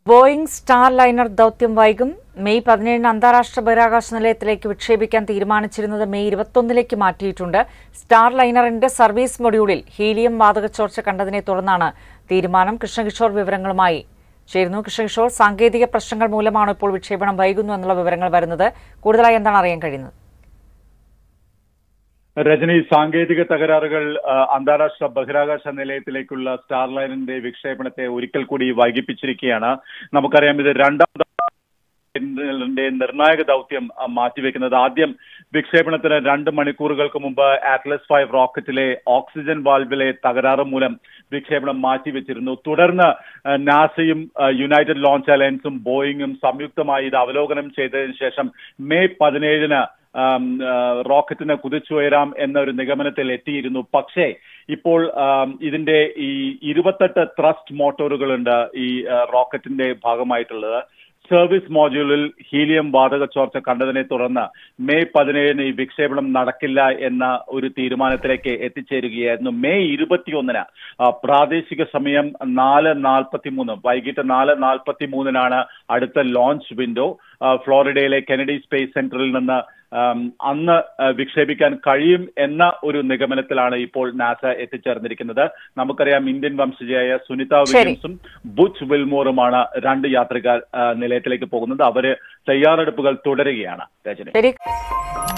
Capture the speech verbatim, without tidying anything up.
Boeing star liner ദൌത്യം വൈകും. May പതിനേഴിന് അന്താരാഷ്ട്ര ബഹിരാകാശ നിലയത്തിലേക്ക് വിക്ഷേപിക്കാൻ തീരുമാനിച്ചിരുന്നത് മെയ് ഇരുപത്തൊന്നിലേക്ക് മാറ്റിയിട്ടുണ്ട്. സ്റ്റാർ ലൈനറിന്റെ സർവീസ് മൊഡ്യൂളിൽ ഹീലിയം വാതകച്ചോർച്ച കണ്ടതിനെ തുടർന്നാണ് തീരുമാനം. കൃഷ്ണകിഷോർ വിവരങ്ങളുമായി ചേരുന്നു. കൃഷ്ണകിഷോർ, സാങ്കേതിക പ്രശ്നങ്ങൾ മൂലമാണ് ഇപ്പോൾ വിക്ഷേപണം വൈകുന്നു എന്നുള്ള വിവരങ്ങൾ വരുന്നത്. കൂടുതലായി എന്താണ് അറിയാൻ കഴിയുന്നത്? രജനി, സാങ്കേതിക തകരാറുകൾ അന്താരാഷ്ട്ര ബഹിരാകാശ നിലയത്തിലേക്കുള്ള സ്റ്റാർ ലൈനറിന്റെ വിക്ഷേപണത്തെ ഒരിക്കൽ കൂടി വൈകിപ്പിച്ചിരിക്കുകയാണ്. നമുക്കറിയാം, ഇത് രണ്ടാം നിർണായക ദൌത്യം മാറ്റിവെക്കുന്നത്. ആദ്യം വിക്ഷേപണത്തിന് രണ്ട് മണിക്കൂറുകൾക്ക് മുമ്പ് ആറ്റ്ലസ് ഫൈവ് റോക്കറ്റിലെ ഓക്സിജൻ വാൽവിലെ തകരാറ് മൂലം വിക്ഷേപണം മാറ്റിവെച്ചിരുന്നു. തുടർന്ന് നാസയും യുണൈറ്റഡ് ലോഞ്ച് അലയൻസും ബോയിങ്ങും സംയുക്തമായി ഇത് അവലോകനം ചെയ്തതിനു ശേഷം മെയ് പതിനേഴിന് റോക്കറ്റിന് കുതിച്ചുയരാം എന്ന ഒരു നിഗമനത്തിൽ എത്തിയിരുന്നു. പക്ഷേ ഇപ്പോൾ ഇതിന്റെ ഈ ഇരുപത്തെട്ട് ത്രസ്റ്റ് മോട്ടോറുകളുണ്ട് ഈ റോക്കറ്റിന്റെ ഭാഗമായിട്ടുള്ളത്. സർവീസ് മോഡ്യൂളിൽ ഹീലിയം വാതക ചോർച്ച കണ്ടതിനെ തുടർന്ന് മെയ് പതിനേഴിന് ഈ വിക്ഷേപണം നടക്കില്ല എന്ന ഒരു തീരുമാനത്തിലേക്ക് എത്തിച്ചേരുകയായിരുന്നു. മെയ് ഇരുപത്തിയൊന്നിന് പ്രാദേശിക സമയം നാല് നാൽപ്പത്തി മൂന്ന് വൈകിട്ട് നാല് നാൽപ്പത്തി മൂന്നിനാണ് അടുത്ത ലോഞ്ച് വിൻഡോ. ഫ്ലോറിഡയിലെ കെനഡി സ്പേസ് സെന്ററിൽ നിന്ന് അന്ന് വിക്ഷേപിക്കാൻ കഴിയും എന്ന ഒരു നിഗമനത്തിലാണ് ഇപ്പോൾ നാസ എത്തിച്ചേർന്നിരിക്കുന്നത്. നമുക്കറിയാം, ഇന്ത്യൻ വംശജയായ സുനിത വില്യംസും ബുച്ച് വിൽമോറുമാണ് രണ്ട് യാത്രികർ നിലയത്തിലേക്ക് പോകുന്നത്. അവര് തയ്യാറെടുപ്പുകൾ തുടരുകയാണ്. രജനി.